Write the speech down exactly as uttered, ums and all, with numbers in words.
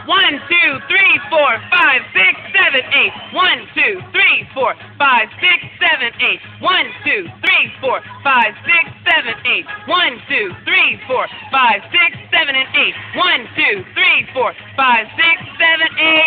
One, two, three, four, five, six, seven, eight. One, two, three, four, five, six, seven, eight. One, two, three, four, five, six, seven, eight. One, two, three, four, five, six, seven, and eight. One, two, three, four, five, six, seven, eight.